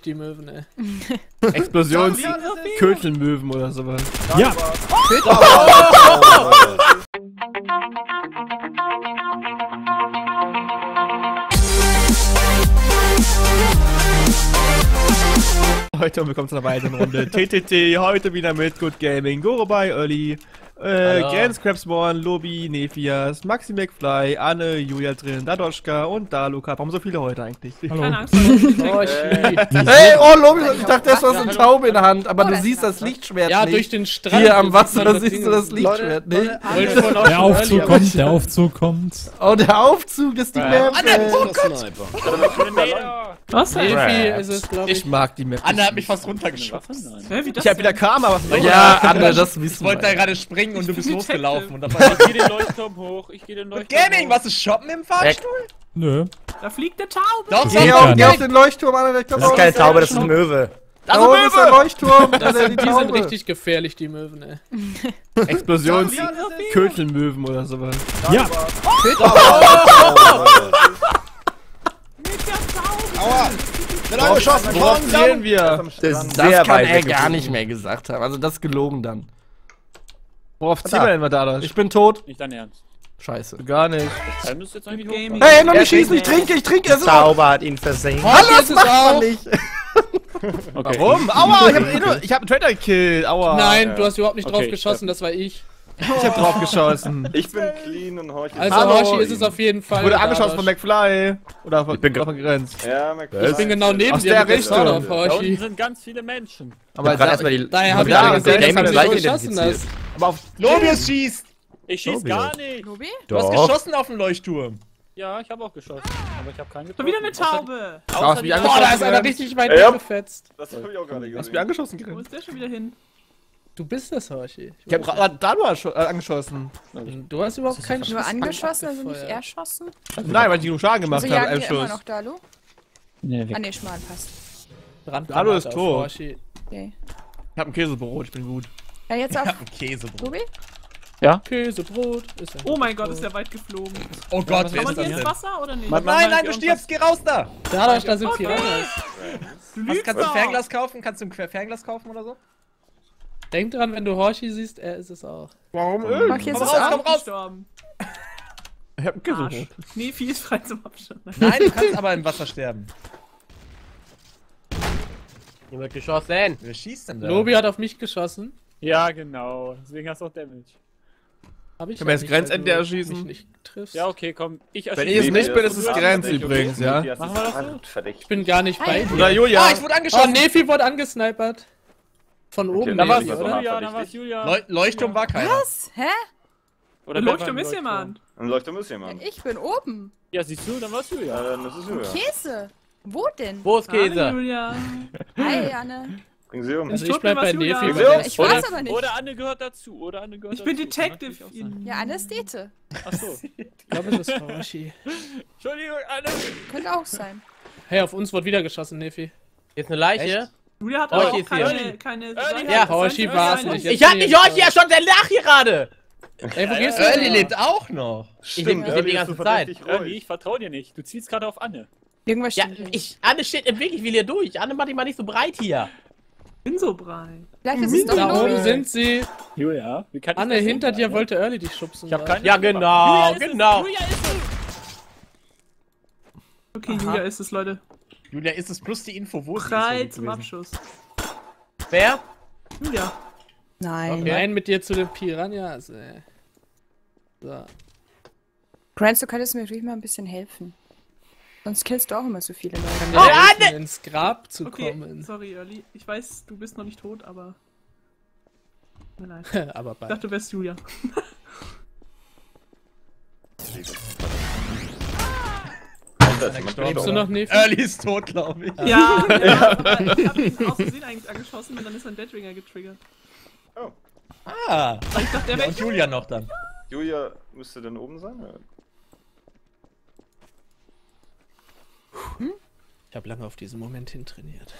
die Möwen, ey. Explosionskötelmöwen oder sowas. Ja! Heute willkommen zu einer weiteren Runde TTT, heute wieder mit Good Gaming, Gorobai, Early, Gans, Crabspawn, Lobby, Nephias, Maxi McFly, Anne, Julia drin, Dadoschka und Daluka. Warum so viele heute eigentlich? Hallo. Keine Angst. Hey, oh Lobby, ich dachte, das war so eine Taube in der Hand, aber du siehst das Lichtschwert Ja, nicht. durch den Strand. Hier am Wasser siehst du das Lichtschwert nicht. Der Aufzug kommt, der Aufzug kommt. Oh, der Aufzug ist die Map. Was? Nefi ist es, glaube ich. Ich mag die Map. Anne hat mich fast runtergeschossen. Hä, wie das Ich hab wieder Karma, was soll Ja, Anne, das wissen Ich wollte da wir. gerade springen und du bist bin losgelaufen. Und Detective. auf Ich geh den Leuchtturm hoch, ich geh den Leuchtturm Gaming, was ist Shoppen im Fahrstuhl? Nö. Da fliegt eine Taube. Doch, geht doch, gar Geh auf den Leuchtturm, Anne, ich glaub, Das ist keine Taube, das ist ein Möwe. Da oben ist der Leuchtturm, da ist die Die sind Taube. richtig gefährlich, die Möwen, ey. Explosionskötelmöwen oder sowas. Ja! Aua! Bin angeschossen, Worauf zählen wir? Das ist Das sehr kann weit er gar weggeflogen. nicht mehr gesagt haben, also das ist gelogen dann. Worauf zählen wir denn mal da? Ich bin tot. Nicht dein Ernst. Scheiße. Gar nicht. Kann das jetzt eigentlich Gaming? Hey, noch nicht schießen, ich trinke, es ist so. Zauber hat ihn versehen. Hallo, das macht man nicht. Warum? Aua, ich hab einen Traitor gekillt. Aua. Nein, du hast überhaupt nicht drauf Okay, geschossen, das war ich. Ich hab drauf geschossen. Ich bin clean und Horchi. Also Hallo. Horchi ist es auf jeden Fall. Wurde angeschossen von McFly. Oder von, Ich bin von Grenz. Ja, McFly. Ich bin genau neben Aus dir der mit der Richtung. Sword auf Da unten Horchi. sind ganz viele Menschen. Aber gerade erstmal die. Daher hab ich Ja, ja gesehen, Gaming dass du gleich nicht geschossen identifiziert. hast. aber auf Lobius schießt! Ich schieß Lobby. gar nicht. Du hast Doch. geschossen auf den Leuchtturm. Ja, ich habe auch geschossen. Aber ich habe keinen getroffen. Schon wieder eine Taube. Hast du mich Boah, angeschossen? da ist einer richtig weit Ja. weggefetzt. Das hab ich auch gerade Hast du mich gesehen. angeschossen, Wo Grenz? ist der schon wieder hin? Du bist das, Horchi. Ich hab gerade Dalu angeschossen. Du hast überhaupt keinen Nur Schuss angeschossen, also nicht abgefeuert. erschossen? Nein, weil ich genug Schaden gemacht Also habe, jagen einem wir immer Schuss. noch Dalu? Nee, Ah ne, Schmarrn passt. Brandgranate Dalu ist auf tot. Horchi. Okay. Ich hab ein Käsebrot, ich bin gut. Ja, jetzt auf Ein Käsebrot. Ruby? Käsebrot ist Oh mein Gott, ist der weit geflogen. Oh Gott, wer Kann man ist das hier ins denn? Wasser oder nicht? Nein, du stirbst, geh raus da! Dadurch, da sind Piranhas. Du lügst Kannst du ein doch. Fernglas kaufen? Kannst du ein Fernglas kaufen oder so? Denk dran, wenn du Horchi siehst, er ist es auch. Warum? Okay, jetzt Komm ist raus, auch. komm raus! Gestorben. Ich hab ein Arsch. Käsebrot. Nefi ist frei zum Abstand. Nein, du kannst aber im Wasser sterben. Jemand geschossen. Wer schießt denn da? Lobi hat auf mich geschossen. Ja, genau. Deswegen hast du auch Damage. Hab ich Können wir ja jetzt nicht, Grenzende weil du erschießen? mich nicht triffst. Ja, okay, komm. Ich Wenn ich es nicht bin, ist es Ja, Grenz verdächtig, übrigens, okay. ja? Nefias Machen wir ist das so? verdächtig. Ich bin gar nicht bei dir. Oder Julia? Ah, ich wurde Oh, angeschossen! Nefi wurde angesnipert. Von oben, dann war's Nefi, das oder? doch. Julia, dann war's Julia. Leuchtturm war keiner. Was? Hä? Oder Im wer Leuchtturm war im ist jemand. Ein Leuchtturm ist jemand. Ich bin oben. Ja, siehst du, dann war's Julia. Dann ist es Julia. Käse. Wo denn? Wo ist Hallo, Käse? Julia. Hi, Anne. Bring sie um. Also Tut ich bleib mir bei was, Julia. Nefi. Ich weil der Ich ist weiß voll- aber nicht. Oder Anne gehört dazu. Oder Anne gehört Ich dazu. bin Detective. Kann natürlich auch sein. Ja, Anne ist Dete. Achso. Ich glaube, es ist Horchi. Entschuldigung, Anne. Könnte auch sein. Hey, auf uns wurde wieder geschossen, Nefi. Jetzt eine Leiche? Julia hat Horchi aber auch ist hier. keine Ja, Horchi war's nicht. Ich hab nicht Horchi ja schon, der lag hier gerade! Ey, wo gehst du Early denn? lebt auch noch. Ich lebe die ganze Zeit. Irgendwie, ich vertraue dir nicht. Du ziehst gerade auf Anne. Irgendwas Ja, stimmt hier nicht. Anne steht im Weg, ich will hier durch. Anne, mach dich mal nicht so breit hier. Ich bin so breit. Vielleicht ist es doch Da oben Lobby. sind sie. Julia, wie kann Anne, hinter dir wollte Early dich schubsen. Ich hab gerade. keine. Ja, genau, genau. Julia ist es. Okay, Julia ist es, Leute. Julia, ist es plus die Info, wo Frei es zum gewesen? Abschuss. Wer? Julia. Nein. Nein, mit dir zu den Piranhas, ey. So. Grants, du könntest mir natürlich mal ein bisschen helfen. Sonst killst du auch immer so viele Leute. Kann dir helfen, ins Grab zu Okay, kommen. sorry, Early. Ich weiß, du bist noch nicht tot, aber... Tut mir leid. Aber Ich bald. dachte, du wärst Julia. Lebst du noch, Nefi? Early ist tot, glaube ich. Ja, aber ich hab ihn aus Versehen eigentlich angeschossen und dann ist ein Deadringer getriggert. Ah, Ich dachte, der ja, wäre und Julia noch dann. Julia müsste dann oben sein. Ja. Ich habe lange auf diesen Moment hintrainiert.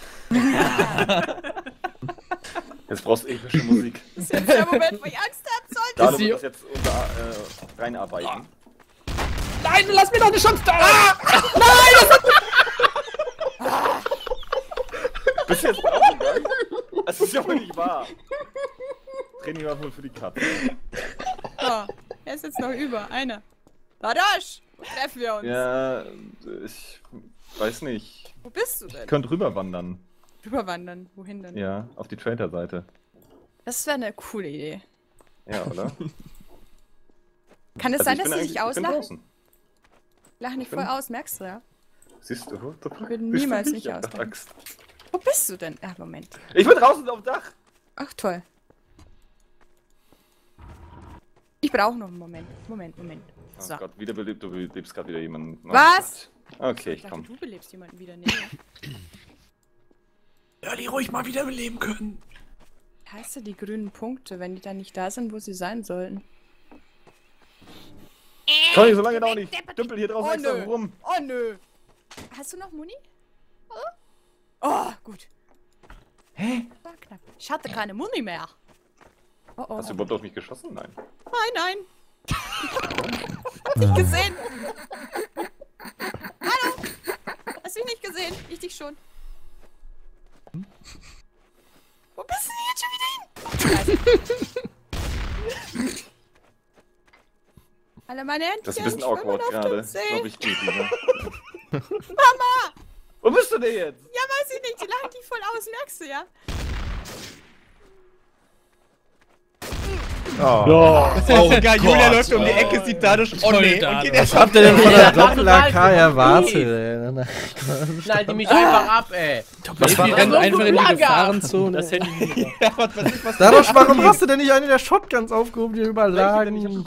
Jetzt brauchst du epische Musik. Das ist jetzt der Moment, wo ich Angst haben sollte. Da sie- du das jetzt unter, reinarbeiten. Nein, lass mir doch eine Chance da! Bist du jetzt draufgegangen? Das ist ja wohl nicht wahr. Training war wohl für die Katze. So, er ist jetzt noch über. Einer. Ladasch! Wo treffen wir uns? Ja, ich weiß nicht. Wo bist du Ich denn? könnte rüberwandern. Rüberwandern. Wohin denn? Ja, auf die Trader-Seite. Das wäre eine coole Idee. Ja, oder? Kann es Also sein, ich bin dass sie eigentlich- sich ich bin auslachen? draußen. Lachen dich voll aus, merkst du, ja? Siehst du? Ich würde niemals nicht auslachen. Angst. Wo bist du denn? Ach, Moment. Ich bin draußen auf dem Dach. Ach, toll. Ich brauche noch einen Moment. Moment. So. Oh Gott, wiederbelebt, du belebst gerade wieder jemanden. Oh Was? Gott. Okay, Ich ich dachte, komm. du belebst jemanden wieder. Nee. Ja, die ruhig mal wiederbeleben können. Wie heißt die grünen Punkte, wenn die dann nicht da sind, wo sie sein sollten? Komm nicht so lange noch nicht. Dümpel hier draußen Oh, extra nö. rum. Oh, nö. Hast du noch Muni? Oh, gut. Hä? War knapp. Ich hatte keine Muni mehr. Oh, oh. Hast du überhaupt auf mich geschossen? Nein. Nein. Hab dich gesehen. Hallo. Hast du mich nicht gesehen? Ich dich schon. Wo bist du denn jetzt schon wieder hin? Alle meine Händchen Das ist ein bisschen schwimmen awkward auf gerade. dem Ich See. glaube, ich gehe wieder. Mama! Wo bist du denn jetzt? Ja, weiß ich nicht. Die lachen dich voll aus, merkst du, ja? Sogar Julia läuft um die Ecke, sieht dadurch oh nee, und geht erst Was habt ihr denn von der Ja, das war Doppel-AK total erwartet, fies. ey? Schneid die mich einfach ab, ey. Die rennt so einfach in die Lager. Gefahrenzone. Das Handy. Dadurch, warum hast du denn nicht eine der Shotguns aufgehoben, die überall lagen?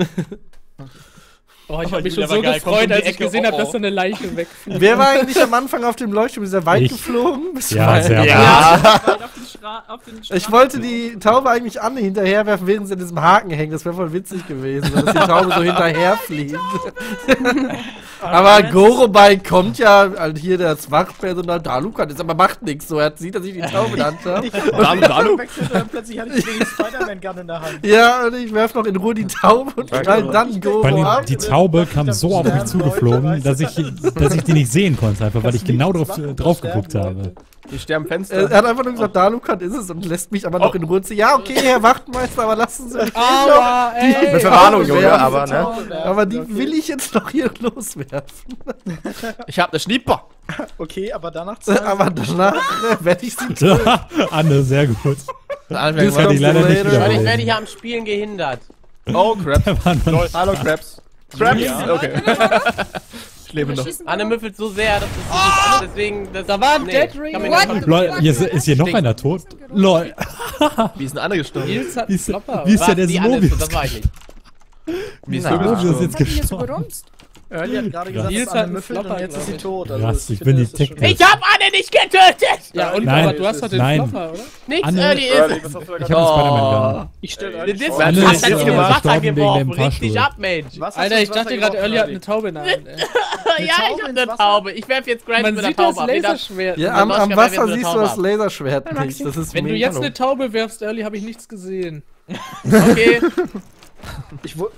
Oh, ich Aber hab mich Julia schon so war geil, kommt gefreut, um die als ich Ecke, gesehen oh, habe, oh. dass so eine Leiche wegfliegt. Wer war eigentlich am Anfang auf dem Leuchtturm? Ist er weit Ich. geflogen? Bist du Ja, weit? sehr Auf den Ich wollte die Taube eigentlich Anne hinterherwerfen, während sie in diesem Haken hängt. Das wäre voll witzig gewesen, dass die Taube so hinterherfliegt. Aber Gorobei kommt ja, halt hier das Wachpersonal, Dalukan ist, aber macht nichts so. Er sieht, dass ich die Taube in der Hand habe. Dalu wechselt und plötzlich hatte ich den Spider-Man Gun in der Hand. Ja, und ich werf noch in Ruhe die Taube und knall dann Vor Goro allem, ab. die Taube kam so auf mich zugeflogen, dass ich die nicht sehen konnte, einfach weil ich genau drauf geguckt habe. Die sterben Fenster. Er hat einfach nur gesagt, Dalukan ist es und lässt mich aber noch in Ruhe ziehen. Ja, okay, Herr Wachtmeister, aber lassen Sie mich Aua, noch die ey. Verwarnung, Junge, aber, ne? Aber die will ich jetzt noch hier loswerfen. Ich hab ne Schnieper. Okay, aber danach Aber danach werde ich sie Anne, sehr gut. Das Das hätte ich leider nicht Weil ich werde wiederholen. hier am Spielen gehindert. Oh, Crap. Der war noch- Hallo, Krabs. Krabs? Okay. Ich lebe noch. Anne müffelt so sehr, dass das deswegen... Das, Da war ein nee, Dead kann Ring. man What? nicht- Lol, ist hier noch einer tot? Lol. Wie ist denn Anne gestorben? Nils hat Wie einen ist, Flopper. wie ist Was? denn der Die Anne Smobius? ist, das war ich nicht. Wie ist Nein. Smobius Smobius ist gestorben? jetzt Hat die hier so gestorben. gerumst? Early hat gerade gesagt, Nils dass hat Anne einen müffelt Flopper, und jetzt ist sie glaub ich. tot. Krass, ich finde, bin die das ist schon- Tech- Ich hab Anne nicht getötet! Ja, und Nein. aber du hast doch den Nein. Flopper, oder? Nichts Anne- Early ist. Was hast du da Ich gerade hab den Spider-Man-Gun. Ich stelle Das Early ist vor. Anne was ist hat er in gestorben Wasser wegen dem geworfen? Fahrstuhl. Richtig ab, Mensch. Was hast Alter, du ich ins Wasser dachte gerade, geworfen, Early hat Early? eine Taube in der Hand, ey. Ja, ich Taube hab ins eine Wasser? Taube. Ich werf jetzt Grant Man mit der sieht das Taube ab. Nee, das- Laserschwert. Ja, Und am Moschka werfen Wasser wir mit der siehst du Taube das ab. Laserschwert nicht. Das ist Wenn du mir jetzt egal. eine Taube wirfst, Early, habe ich nichts gesehen. Okay. Ich wurde.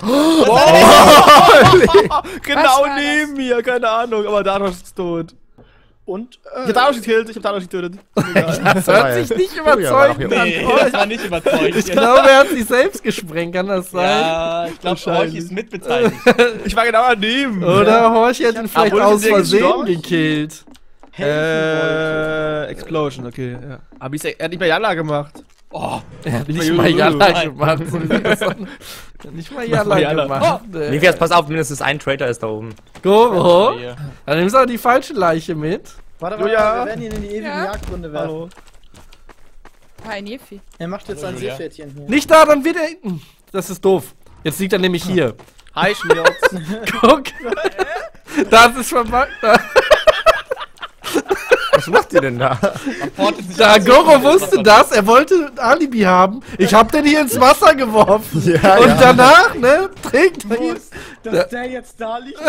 Genau Was war neben mir, keine Ahnung, aber Dadosh ist tot. Und. Ich hab Dadosh gekillt, ich hab Dadosh getötet. Das hört sich nicht überzeugend an. Nee, Oh, das war nicht überzeugend. ich glaube, er hat sich selbst gesprengt, kann das sein? Ja, ich glaube, Horch ist mitbeteiligt. Ich war genau daneben. Oder Horch hat ihn vielleicht Obwohl aus der Versehen gestorben? gekillt. Explosion, okay, ja. Aber er hat nicht mal Jalla gemacht. Er hat nicht mal mal Jalla Jalla gemacht. So wie das an- Nicht mal Jalla Jalla. gemacht. Nivias, pass auf, mindestens ein Traitor ist da oben. Goro, dann nimmst du auch die falsche Leiche mit. Warte, Julia. wir werden ihn in die ewigen Ja? Jagdgründe werfen. Hallo. Ein Nefi. Er macht jetzt ein Julia. Seepferdchen hier. Nicht da, dann wieder hinten. Das ist doof. Jetzt liegt er nämlich hier. Hi, Schmierz. Guck. Das ist verpackt. Was macht ihr denn da? Da Goro wusste das, er wollte ein Alibi haben. Ich hab den hier ins Wasser geworfen. Ja, Und danach, ne, trägt er hier. Dass der jetzt da liegt,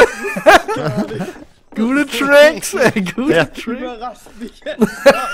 Gute Tricks, ey, gute Tricks. überrascht mich jetzt.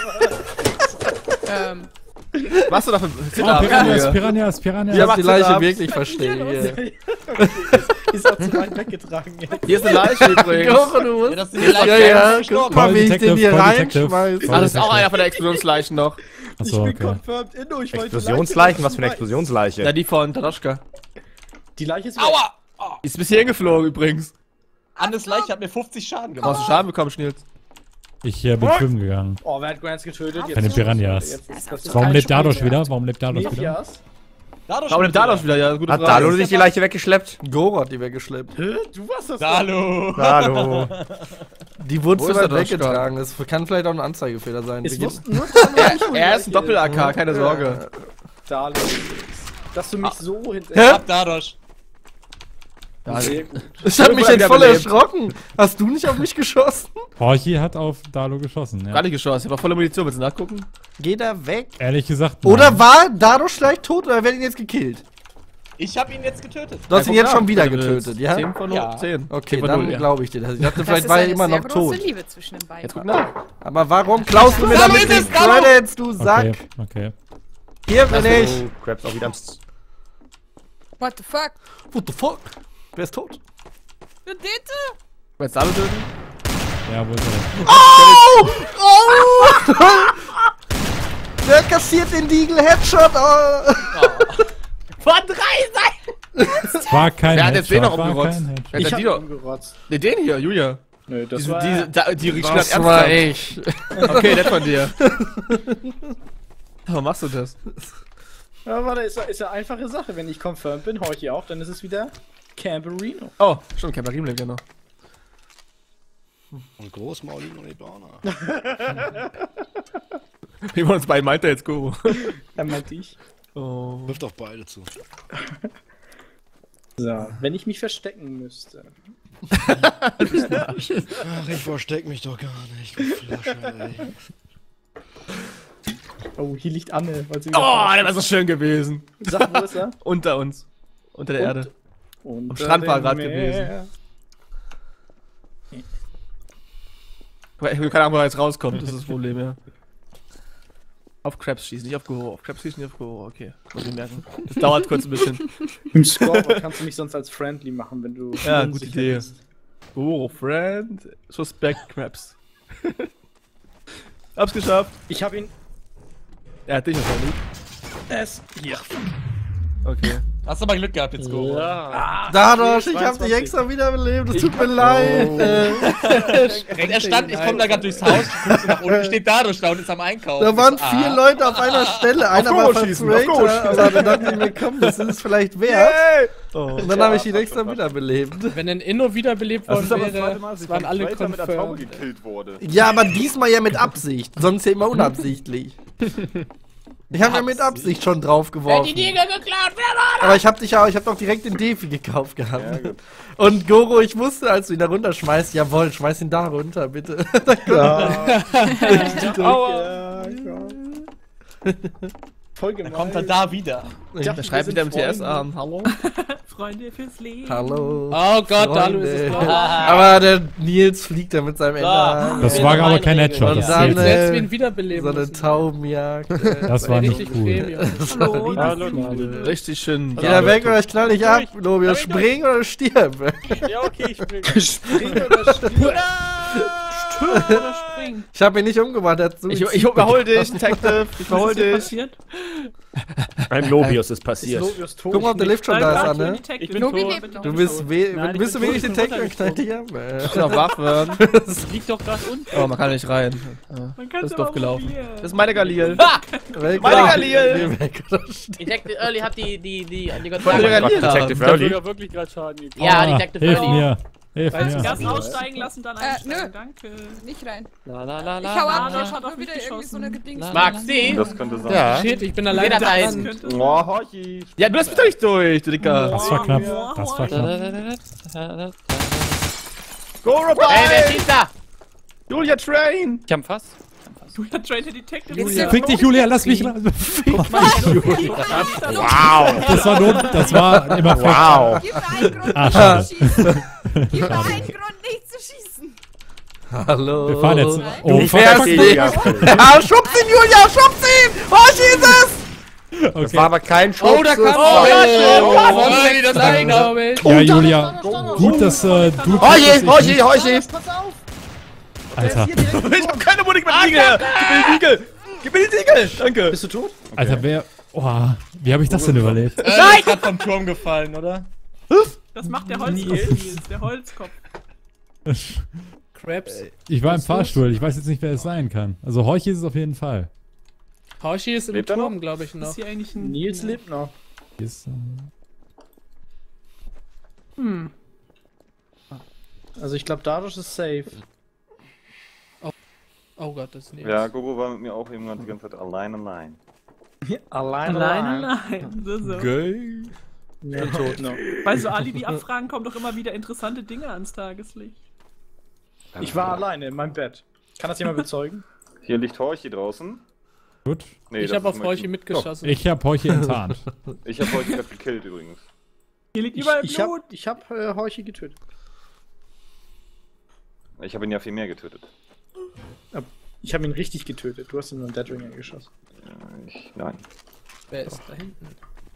Was du da für Oh, Piranhas, Piranhas, Ich Piranhas. hab die macht's Leiche ab. wirklich verstehen hier. Ist auch zu weit weggetragen jetzt. Hier ist eine Leiche übrigens. Goro, du musst. das sind die Leichen. Ja, guck mal, wie ich den hier Call Detective. reinschmeiße. Ah, das ist auch einer von der Explosionsleichen noch. Achso, Ich bin okay. confirmed Inno. Ich wollte Explosionsleichen? Was für eine Explosionsleiche? Ja, die von Tadaschka. Die Leiche ist Aua! Ist bis hierhin geflogen übrigens. Annes Leiche hat mir 50 Schaden Du gemacht. hast du Schaden bekommen, Schnils. Ich bin schwimmen gegangen. Oh, wer hat Grants getötet? Keine Piranhas. Das ist Warum kein lebt Dadosch Spiel mehr. wieder? Warum lebt Dadosch wieder? Nefias? Warum nimmt Dadosch wieder? Ja, gute Hat Frage. Dalo sich die Leiche weggeschleppt? Goro hat die weggeschleppt. Du warst das. Hallo. Die wurde Wo zu ist weit der weggetragen. Das kann vielleicht auch ein Anzeigefehler sein. Es Wir wussten nur Er ist ein Doppel-AK, keine Sorge. Dalo. Dass du mich so hinter... Hä? Dadosch. Ja, Ich hab mich jetzt voll erschrocken. Hast du nicht auf mich geschossen? Horchi hat auf Dalo geschossen, gar ja. nicht geschossen. Ich hab auch volle Munition. Willst du nachgucken? Geht er weg? Ehrlich gesagt, Oder nein. war Dadosch vielleicht tot oder wird ihn jetzt gekillt? Ich hab ihn jetzt getötet. Du hast ihn jetzt schon wieder Wenn du willst. getötet, ja? 10 von Ja. 10. Okay, 10 von dann 0, ja. glaube ich dir das. Ich dachte, Das vielleicht ist war er eine immer sehr noch große tot. Liebe zwischen den beiden. Jetzt guck nach. Aber warum klaust du mir damit ist die es, Dalo? Credits, du Sack? Okay, okay. Hier bin ich. Oh, Krabs auch wieder am... What the fuck? What the fuck? Wer ist tot? Bitte? Willst du Dadosch töten? Ja, wo ist er? Oh! Oh! Der kassiert den Deagle Headshot. Oh. Von 3 Seiten! Es war kein Wer hat jetzt den noch war umgerotzt? kein Headshot. Wer Ich hat hab die ihn doch? umgerotzt. Ne, den hier, Julia. Nö, das Die, war... die riecht gerade Das war ernsthaft. ich. Okay, nett von dir. Warum machst du das? Ja, warte, ist ja einfache Sache. Wenn ich confirmed bin, horch ich auch, dann ist es wieder Camperino. Oh, schon Kämmerin lebt ja noch. Und großmauligen und Ibana. Wie man uns beiden meint, jetzt Guru. Er meinte ich. Oh. Wirft auf beide zu. So, wenn ich mich verstecken müsste. Ach, ich versteck mich doch gar nicht. Du Flasche, ey. Oh, hier liegt Anne. Weil sie Oh, der war so schön gewesen. Sag, wo ist er? Unter uns. Unter der Erde. Und Am Strand war er gerade gewesen. Ich will keine Ahnung, wo er jetzt rauskommt. Das ist das Problem, ja. Auf Krabs schießen, nicht auf Goro. Auf Krabs schießen, nicht auf Goro. Okay, muss ich merken. Das dauert kurz ein bisschen. Im Scoreboard kannst du mich sonst als Friendly machen, wenn du... Ja, gute unsicher Idee. bist. Goro, Friend, Suspect, Krabs. Hab's geschafft. Ich hab ihn... Er hat dich wahrscheinlich. Hier. Okay. Hast du mal Glück gehabt jetzt, Goro. Ja. Dadosch, ich hab dich extra wiederbelebt. Es tut mir leid. Er stand, ich komm da gerade durchs Haus, ich guck so nach unten, steht Dadosch da und ist am Einkaufen. Da waren 4 Leute auf einer Stelle. Einer war Frustrator, aber dann dachte ich mir, komm, das ist es vielleicht wert. Und dann habe ich ihn extra wiederbelebt. Wenn ein Inno wiederbelebt worden wäre, es waren alle mit der Taube confirmed. gekillt wurde. Ja, aber diesmal ja mit Absicht. Sonst ja immer unabsichtlich. Ich habe ja mit Absicht schon drauf Wer geworfen. die Dinger geklaut? Wer war Aber ich hab doch direkt den Defi gekauft gehabt. Und Goro, ich wusste, als du ihn da runterschmeißt, jawohl, schmeiß ihn da runter, bitte. Aua. Voll gemein. Kommt er da wieder? Da schreibt wieder im TS an. Hallo? Freunde fürs Leben. Hallo. Oh Gott, Dalu ist Freunde. es doch. Aber der Nils fliegt da mit seinem Ende. Das war aber kein Headshot. Und Das dann, zählt Selbst nicht. wen wiederbeleben so eine müssen. Taubenjagd. Das war nicht Richtig cool. Premium. Das war Hallo. Richtig schön. Geh da weg oder ich knall dich ab, Lobio. Spring oder stirb. Ja, okay, ich spring. Spring oder stirb. Oder springen. Ich hab ihn nicht umgebracht, er hat so Ich überhol dich, Detective. Ich überhol Was ist hier dich. passiert? Ein Lobius ist Ist passiert. Lobius tot? Guck mal, ob der Lift schon da ist, Anne. Ich bin Lobi tot. lebt noch. Du bist, Nein, bist du ich bin wirklich tot, ich bin Detective und knall dich ab. Ich kann auch wach werden. Das liegt doch gerade unten. Oh, man kann nicht rein. Man kann Das ist doof gelaufen. Das ist meine Galil. Weg, Meine oder? Galil. Geh weg, oder stirb. Detective Early hat die Voll Kontrolle. Galil. Detective Ich hab Early. sogar wirklich gerade Schaden gekriegt. Ja, Detective Hilf Early. mir. Hilf Weißt du, mir. Erst aussteigen lassen, dann einsteigen. nö. Danke. Nicht rein. La la la Ich hau ab, Dadosch ich hat hab auf mich wieder irgendwie so eine geschossen. Gedings. Maxi! Das könnte sein. Ja. Shit, ich bin alleine Wer hat dran. Könnte. Oh, Horchi. Ja, du hast mich doch nicht durch, du Dicker. Das war knapp. Das war knapp. Go, Ey, wer Robert! schießt da? Julia Train! Ich hab fast. Julia Trade Detective. Julia. Fick dich, Julia, lass mich rein. Wow. Das war Not, das war immer Wow. Gib mir einen Grund, Ah, nicht schade. zu schießen. Gib mir einen Grund, nicht zu schießen. Hallo. Wir fahren jetzt. Oh, Ich fuck. werde ihn. Ja, schub's ihn, Julia, schub's ihn! Oh, Jesus! Das war aber kein Schuss. Oh, da kam das Lein, glaube ich. Ja, Julia. Gut, dass du... Horchi! Alter. Ich hab keine Muni mit Siegel! Gib mir die Siegel! Danke! Bist du tot? Alter, wer... Oh, wie habe ich das denn überlebt? Nein! Ich grad vom Turm gefallen, oder? Das macht der Holzkopf, Nils, der Holzkopf. Krabs. Ich war im Fahrstuhl, ich weiß jetzt nicht, wer es sein kann. Also Horchi ist es auf jeden Fall. Horchi ist im Lebt er Turm, noch? glaube ich, noch. Ist hier eigentlich ein... Nils lebt noch. Ist, Also ich glaube, Dadosch ist safe. Oh Gott, das ist Nils. Ja, Gogo war mit mir auch irgendwann die ganze Zeit allein. Allein. So. Geil. Ja, tot noch. Weißt du, Ali, die Abfragen kommen doch immer wieder interessante Dinge ans Tageslicht. Ich war alleine in meinem Bett. Kann das jemand bezeugen? Hier liegt Horchi draußen. Gut. Nee, Ich das habe ist auf mein Horchi Team. mitgeschossen. Ich habe Horchi enttarnt. Ich hab Horchi gerade gekillt übrigens. Hier liegt überall Ich Blut. hab Horchi getötet. Ich habe ihn ja viel mehr getötet. Ich habe ihn richtig getötet. Du hast ihn nur einen Deadringer geschossen. Nein. Wer ist da hinten?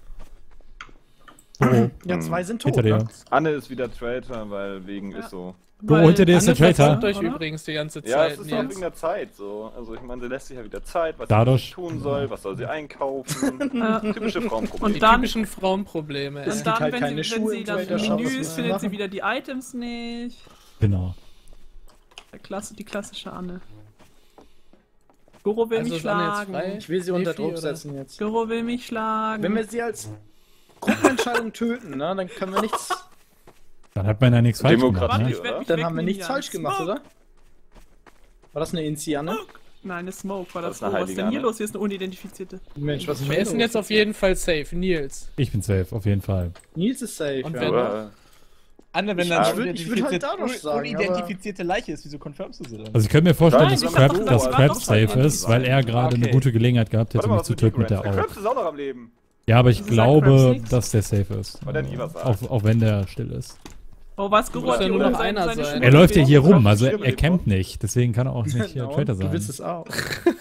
Ja, zwei sind tot. Hinter dir. Ne? Anne ist wieder Traitor, weil wegen ist so. Go, hinter dir ist der Anne Traitor. verfolgt euch übrigens die ganze Ja, Zeit, es ist auch Nils. wegen der Zeit so. Also ich meine, sie lässt sich ja wieder Zeit, was Dadurch. sie tun soll, was soll sie einkaufen. Typische Frauenprobleme. Und Die dann, typischen Frauenprobleme. und ey. dann halt wenn, keine sie, Schuhe wenn sie im dann Trader Shop, was Menüs wir findet sie machen. wieder die Items nicht. Genau. Die klassische Anne. Goro will Also mich ist Anne jetzt schlagen. frei? Ich will sie unter Nefi, Druck oder? setzen jetzt. Goro will mich schlagen. Wenn wir sie als Gruppenentscheidung töten, ne, dann können wir nichts. Dann hat man ja nichts falsch gemacht, Demokratie, ne? ich werd mich Dann haben wir wegnehmen, nichts Jan. falsch gemacht, Smoke. oder? War das eine Inzi-Anne? Nein, eine Smoke war das. Das ist eine Was ist denn hier Heilige los? Hier ist eine unidentifizierte. Mensch, was ist Wer ist denn jetzt auf jeden Fall safe? Nils. Ich bin safe, auf jeden Fall. Nils ist safe, Und ja. wer Aber, Anne, wenn Ich dann würd halt Dadosch sagen, unidentifizierte Leiche ist, wieso confirmst du sie dann? Also ich könnte mir vorstellen, Nein, dass ich Crab, dachte, dass das war Crab doch safe schon ist, weil er gerade eine Okay. gute Gelegenheit gehabt hätte, warte mal, mich was zu mit töten mit Crabs? der Der Aug. Crabs ist auch noch am Leben. Ja, aber ich Wieso sagt glaube, Crabs nichts? dass der safe ist. Weil der nie was sagt. Auch wenn der still ist. Oh, was? Goro Muss hat ja hier nur oben noch einer sein. Schuhe Er läuft ja hier bewegt. rum, also Stimmt, er campt nicht. Deswegen kann er auch nicht Genau, Traitor du willst sein. es auch.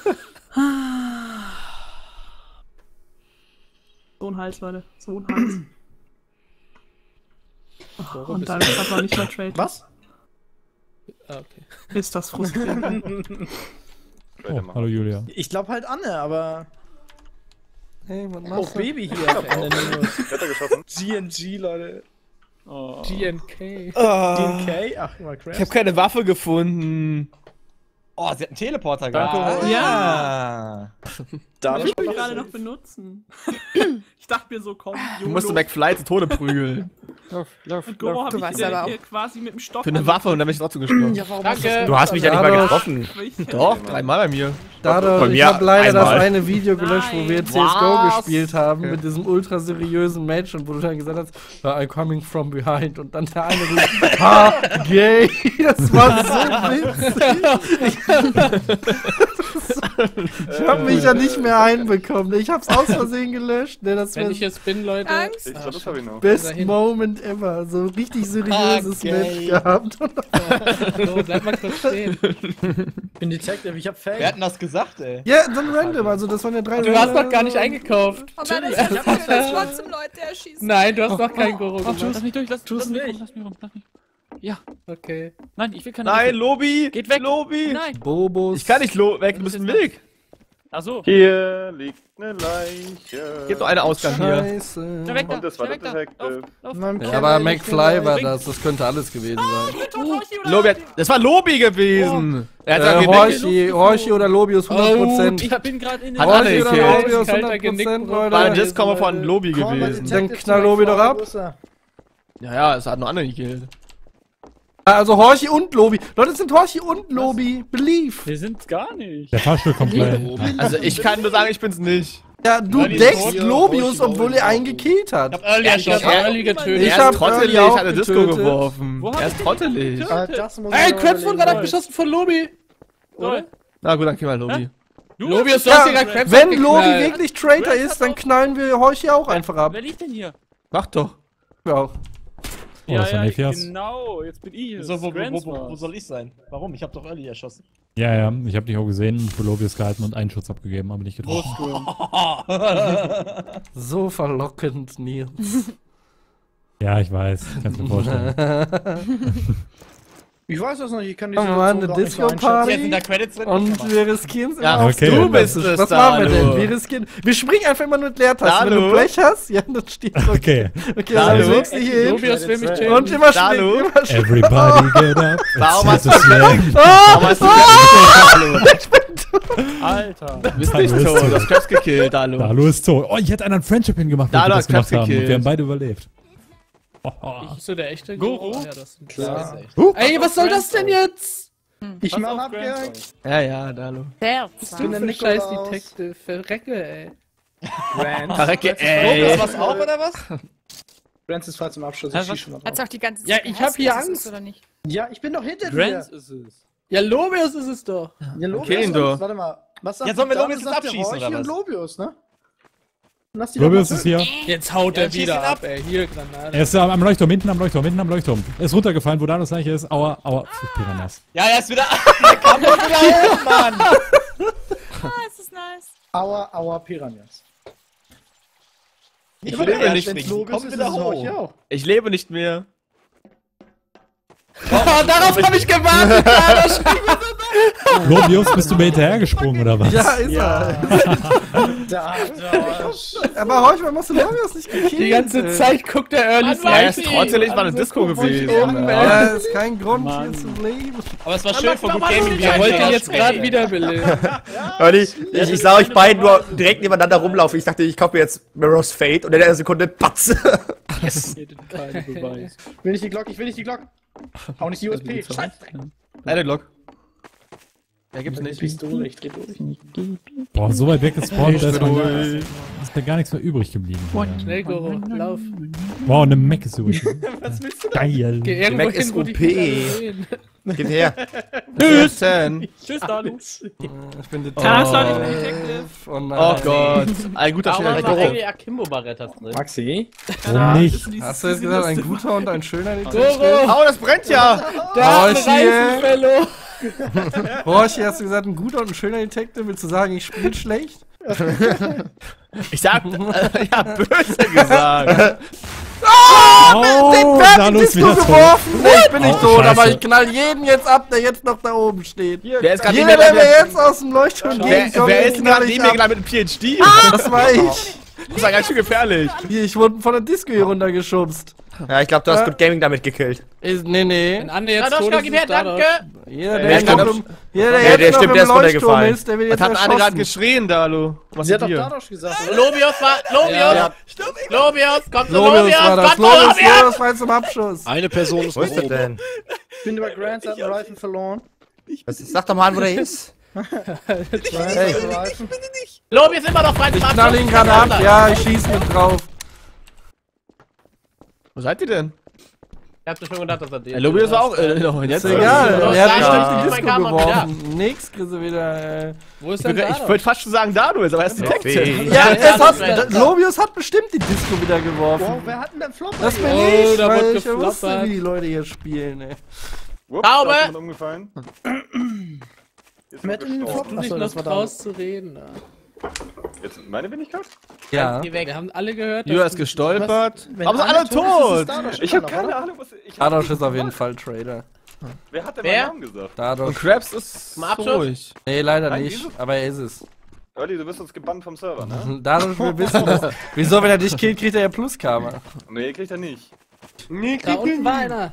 So ein Hals, Leute. So ein Hals. Goro, Und bist dann du- ist aber nicht mehr Trade. Was? Ah, okay. Ist das frustrierend. Oh, hallo Julia. Ich glaube halt Anne, aber. Hey, was Oh, machst du? Baby hier. Anne News. Hat er geschossen? GNG, Leute. Oh. GNK. DNK? Ach, mal Crash. Ich habe keine Waffe gefunden. Oh, sie hat einen Teleporter gehabt. Danke. Ja. Darf Ich ich will gerade noch benutzen. Ich dachte mir so, komm, Du musst McFly zu Tode prügeln. Und Goro hab Du ich weißt wieder aber hier quasi mit dem Stock. Für eine Waffe und dann bin ich trotzdem gestorben. Danke. Du hast mich ja nicht mal getroffen. Doch, dreimal bei mir. Dadurch, Bei ich mir habe leider das einmal. eine Video gelöscht, wo wir Nein. CSGO Was? gespielt haben, mit diesem ultra seriösen Match und wo du dann gesagt hast, I'm coming from behind und dann der eine ruft, ha, gay, das war so witzig. Ich habe mich ja nicht mehr einbekommen, ich hab's aus Versehen gelöscht, ne, das Wenn war ich jetzt bin, Leute. Angst. Ich glaube, das habe ich noch. Best dahin. Moment ever, so richtig seriöses gay. Match gehabt. So, bleib mal kurz stehen. Ich bin Detective, ich hab Fake. hat das gesagt, ey? Ja, dann random, also das waren ja 3 Du hast noch gar nicht eingekauft. Oh nein, ich hab trotzdem Leute erschießen. Nein, du hast noch keinen Goro gemacht. Lass mich durch, lass Tu's mich nicht. rum, lass mich rum, lass mich. Ja, Okay. nein, ich will keine Nein, Lobby! Geht weg. Lobby! Nein. Bobos. Ich kann nicht weg, du bist im Weg. Achso. Hier liegt eine Leiche. Gibt nur einen Ausgang hier. Scheiße. Schnell weg da. Und das war Schnell der weg da. Detective. Lauf. Meinem Ja, Keller aber liegt McFly eine war Leiche. das könnte alles gewesen sein. Lobby das war Lobby gewesen. Er hat gesagt, Horchi oder Lobius 100%. Ich bin gerade in Hat den... Anne Horchi oder gekillt. Lobius Kalter 100%, Genickbruch. War Leute. das Komma von Lobby Call my gewesen. detective Dann knall Lobby doch ab. Wo ist er? Ja, es hat nur Anne gekillt. Also Horchi und Lobi. Leute, es sind Horchi und Lobi. Believe. Wir sind gar nicht. Der Fahrstuhl kommt gleich. Also ich kann nur sagen, ich bin's nicht. Ja, du Nein, die deckst sind tot. Lobius, obwohl er einen gekillt hat. Ich hab Early getötet. Ich Er hab ist trottelig, Early auch hat eine Disco getötet. geworfen. Wo Er hast ist trottelig. Das muss Ey, ich Krabs wurde gerade überlegen. abgeschossen von Lobby. Oder? Na gut, dann kill mal Lobby. Lobby ist Ja, sonst gerade Krabs wenn Lobi abgeknallt. wirklich Traitor ist, dann knallen wir Horchi auch einfach ab. Wer liegt denn hier? Mach doch. Ja. Oh, das war Nephias. Genau, jetzt bin ich es. So, wo Grants soll ich sein? Warum? Ich hab doch Early erschossen. Ja, ja, ich habe dich auch gesehen, Polobius gehalten und einen Schuss abgegeben, aber nicht getroffen. So verlockend, Nils. Ja, ich weiß, kannst mir vorstellen. Ich weiß das noch nicht, ich kann diese Wir machen eine Situation gar nicht so Disco-Party Jetzt sind da Credits drin. und wir riskieren es Ja, immer aufs okay. Du Dumme. bist es, Was machen wir denn? Dalu. Wir riskieren. Wir springen einfach immer nur mit Leertasten. Wenn Dalu. du Blech hast, ja, dann steht Okay. Okay, dann Dalu. legst du hier hin. Tobias will mich chatten. Und immer Dalu. springen, immer springen. Everybody get up. Warum It's hast du time to slang. Warum hast du Alter. Du bist nicht Dalu ist tot, tot. du hast Krebs gekillt, Dalu. Dalu ist tot. Oh, ich hätte einen Friendship hingemacht, wenn Dalu wir hat das gemacht Krebs haben. gekillt. Wir haben beide überlebt. Bist du der echte Goro? Ja, das ist Klar. Ey, was soll das denn jetzt? Ich mach ab, Ja, ja, Dalu. Der Bist du denn scheiß Detective? Verrecke, ey. Verrecke, Das ey. was auch, oder was? Grants ist frei zum Abschluss, Hä, ich schieß schon mal Hat's drauf. auch die ganze Ja, Zeit ich gehasst, hab hier dass es Angst. ist, oder nicht? Ja, ich bin doch hinter Grants dir. ist es. Ja, Lobius ist es doch. Ja, Lobius Okay, und- du. Warte mal. Was sagt Ja, sollen wir Dalu? Lobius jetzt Sagt der abschießen, Rochi oder und was? Lobius, ne? Lass die Lobius doch mal ist hier. Jetzt haut Ja, er schieß wieder ihn ab, ab. ey. Hier, Granate. Er ist am Leuchtturm, hinten am Leuchtturm, hinten am Leuchtturm. Er ist runtergefallen, wo Dalos Leiche ist. Aua, aua. Pff, Piranhas. Ja, er ist wieder. Der kam doch wieder hoch, Mann. Ah, es ist nice. Aua, Piranhas. Ich Aber lebe erst nicht wenn's mehr. Lobius Komm ist, wieder ist es hoch. Rochi auch. Ich lebe nicht mehr. Darauf habe ich gewartet, Dalos. Lobius, bist du mir hinterhergesprungen, oder was? Ja, ist er. Aber manchmal musst du Lobius nicht gekillt. Die ganze Zeit guckt der Early Ja, ist trotzdem nicht mal eine Disco gewesen. Ja, ist kein Grund hier zu leben. Aber es war schön von Good Gaming, wie Ich er wollte ihn einfach jetzt gerade wiederbeleben. Early, ich sah euch beiden nur direkt nebeneinander rumlaufen. Ich dachte, ich kaufe mir jetzt Mirror's Fate und in der Sekunde patz. Keine Beweis. Will nicht die Glocke, ich will nicht die Glocke. Auch nicht die USP. Scheiße. Eine Glock. Ja, gibt's nicht. Pistole, ich dreh durch. Boah, so weit weg gespawnt, da ist da gar nichts mehr übrig geblieben. Schnell, Goro, lauf. Wow, eine Mac ist übrig. Was willst du Geil. Geh irgendwo Mac hin, ist wo dich OP. nicht alle sehen. Gib her. Tschüss. Tschüss, Dalu. Ich bin Das war nicht Detective. Oh nein. Oh Gott. Ein guter schneller Goro. Akimbo-Barrettas drin. Maxi? Warum nicht? Hast du jetzt gesagt, ein guter und ein schöner Goro! Oh, das brennt ja. Da ist Rochi. ein Reifenfellow! Rochi, hast du gesagt, ein guter und ein schöner Detective? Willst du sagen, ich spiele schlecht? Ich sag, ja, böse gesagt. Oh, Dalu ist wieder tot. geworfen! Nee, ich bin nicht Oh, tot, Scheiße. aber ich knall jeden jetzt ab, der jetzt noch da oben steht. Wer ist gerade Jeder, der mir jetzt aus dem Leuchtturm gegenkommt, Wer ist den gerade knall ich neben mir ab. gerade mit einem PhD? Das war ich. Das war ganz schön gefährlich. Hier, ich wurde von der Disco hier runtergeschubst. Ja, ich glaube, du hast Good Gaming damit gekillt. Nee. Wenn Ande jetzt tot ist, ist Dados. Jeder, Ja, der stimmt. noch im, jeder, der Ja, jetzt der noch stimmt, im der ist Leuchtturm runtergefallen. ist, der wird Was jetzt hat Anne gerade erschossen. geschrien, Dalu? Was Sie ist hat doch hier? Dados gesagt, oder? Lobius war. Lobius! Ja. Lobius! Kommt zu Lobius war das. Kommt zu Lobius war zum Abschuss. Eine Person ist Wo ist noch der oben. denn? Ich bin über Grants, hat einen Reifen verloren. Sag doch mal an, wo der ist. Hey. Reifen. Lobius immer noch frei zum Ich knall ihn gerade ab. Ja, ich schieß mit drauf. Wo seid ihr denn? Ich hab schon gedacht, dass er den. Lobius war auch noch Ist jetzt. egal. Ja. Er hat Ja. bestimmt die Mein Disco Kamera geworfen. Nix, kriegst du wieder. Wo ist Ich denn Dados? wollte fast schon sagen, Dalu ist, aber er ist Detective. Ja, Ja, Lobius hat bestimmt die Disco wieder geworfen. Wow, wer hat denn den Flop? Das bin Oh, ich, da weil wird ich ja wusste, gefloppert. wie die Leute hier spielen, ey. Ups, Taube! da ist jemand umgefallen. Ist Wer hat denn den gestorben. Flop? Du dich Achso, noch das war traust zu reden. Ja. Jetzt meine Wenigkeit? Ja. Wir haben alle gehört, Julia dass ist du- gestolpert. Wenn Aber sind alle alle tot ist, ist tot. es Dados Ich habe noch, keine oder? Ahnung, was ich. Dadosh ist auf jeden Fall Trader. Wer hat denn Wer? meinen Namen gesagt? Und Dadosh. Krabs ist Zum Abschluss? ruhig. Nee, leider Nein, nicht. Jesus. Aber er ist es. Olli, du bist uns gebannt vom Server, ne? Dadosh will wissen, dass. Wieso, wenn er dich killt, kriegt er ja Pluskarma. Nee, kriegt er nicht. Da unten war einer.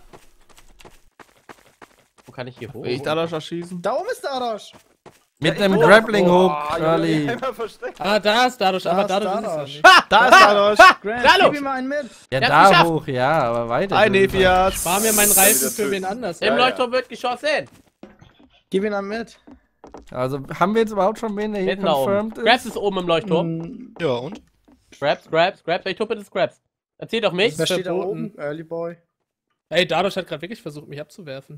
Wo kann ich hier hoch? Will ich Dalu erschießen? Da oben ist Dados. Mit einem Grappling Hook, Oh, Charlie. einmal versteckt. Ah, da ist Dados, aber Da ist Dados ist es ja Dados. nicht. Da ist Dalu. Grant, Dalu! gib ihm mal einen mit. Ja, Der da hat's geschafft. hoch, ja, aber weiter. Ein Nefias. Spar mir meinen Reifen für wen anders. Im Ja, Leuchtturm wird geschossen. Gib ihn einen mit. Also, haben wir jetzt überhaupt schon wen, der hier Hinten da oben. confirmed Scraps ist? ist oben im Leuchtturm. Hm, Ja, und? Scraps. Welche Tuppe ist Scraps? Erzähl doch mich. Wer steht da verboten. oben? Early Boy. Ey, Dados hat gerade wirklich versucht, mich abzuwerfen.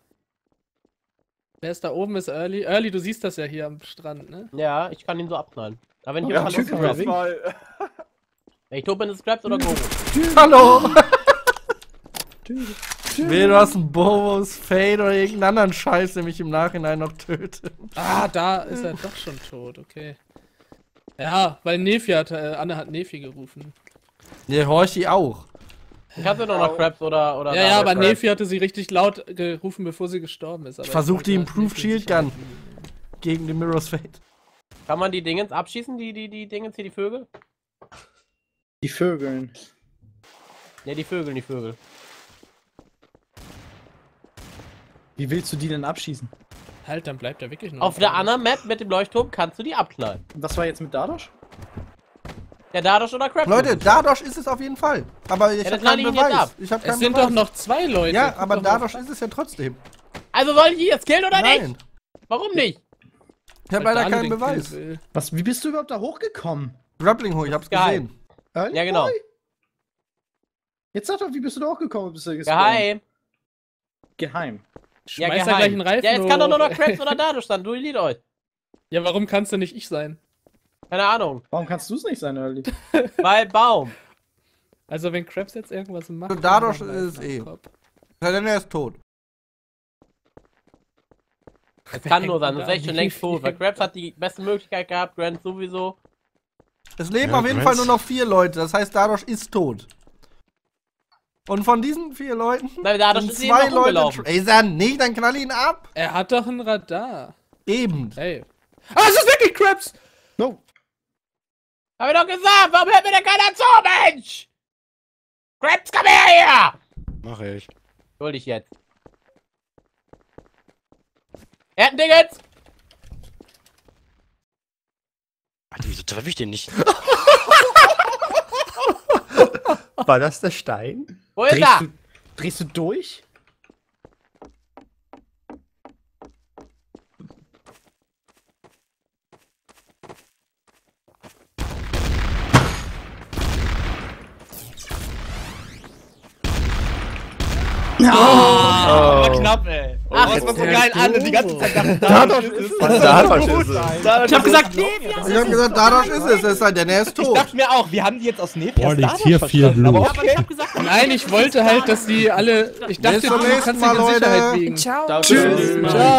Wer ist da oben, ist Early. Early, du siehst das ja hier am Strand, ne? Ja, ich kann ihn so abknallen. Aber wenn ich Ja, hier Typ, verlasse, mal. ich Tuppe ist Scraps oder Goro? Hallo! Will, du hast einen Boros, Fade oder irgendeinen anderen Scheiß, der mich im Nachhinein noch tötet. Ah, da ist er doch schon tot, okay. Ja, weil Nefi hat, Anne hat Nefi gerufen. Der Horchi auch. Kannst du doch noch Krabs oder Ja, aber Nefi hatte sie richtig laut gerufen, bevor sie gestorben ist. Aber Ich versuche die Improved Shield Gun gegen den Mirror's Fate. Kann man die Dingens abschießen, die Dingens hier, die Vögel? Die Vögeln. Ne, die Vögel. Wie willst du die denn abschießen? Halt, dann bleibt er wirklich noch. Auf der anderen Map mit dem Leuchtturm kannst du die abknallen. Was war jetzt mit Dadosh? Der Dadosh oder Krabs? Leute, Dadosh ist es auf jeden Fall. Aber ich habe keinen Beweis. Ich hab Es keinen sind Beweis. doch noch 2 Leute. Ja, Guck aber doch mal. Dadosh ist es ja trotzdem. Also soll ich jetzt killen oder Nein. nicht? Warum nicht? Ich habe Weil leider Daniel keinen den Beweis. killen will. Was, wie bist du überhaupt da hochgekommen? Grappling Hook, ich hab's Geheim. gesehen. Ja, genau. Jetzt sag doch, wie bist du da hochgekommen? Bist du gespawnt? Geheim. Geheim. Ja, Schmeiß da gleich einen Reifen Ja, jetzt kann doch nur noch hoch. Krabs oder Dadosh sein. Du Lied euch. Ja, warum kannst du nicht ich sein? Keine Ahnung. Warum kannst du es nicht sein, Early? Weil Baum. Also wenn Krabs jetzt irgendwas macht... Also Dadosh dann reißt ist er eh. den Kopf. Ja, denn er ist tot. Es kann nur sein, Hängt sonst wäre ich schon da längst an. tot. Weil Krabs hat die beste Möglichkeit gehabt, Grant sowieso. Es leben Ja, auf jeden Grants. Fall nur noch 4 Leute, das heißt Dadosh ist tot. Und von diesen 4 Leuten Nein, Dadosh sind ist eben 2 noch Leute... rumgelaufen. Ist er nicht, dann knall ihn ab. Er hat doch ein Radar. Eben. Ey. Ah, es ist wirklich Krabs! No. Hab ich doch gesagt, warum hört mir denn keiner zu, Mensch? Krabs, komm her hier! Mach ich. Hol dich jetzt. Er hat ein Dingens! Alter, wieso treffe ich den nicht? War das der Stein? Wo ist er? Drehst du durch? War knapp, ey. Oh, Ach, das war so geil an, die ganze Zeit dachte Dadosh ist es. Dadosh ist es. ich hab gesagt, Ich hab gesagt, Dadosh ist es sei denn, er ist ich tot. dachte mir auch, wir haben die jetzt aus Nefias Boah, liegt Dadosh hier verstanden, 4 aber Blut. okay. Nein, ich wollte halt, dass die alle... Ich dachte, Bis du zum nächsten kannst Mal, dich in Sicherheit Leute. wiegen. Ciao. Tschüss. Ciao.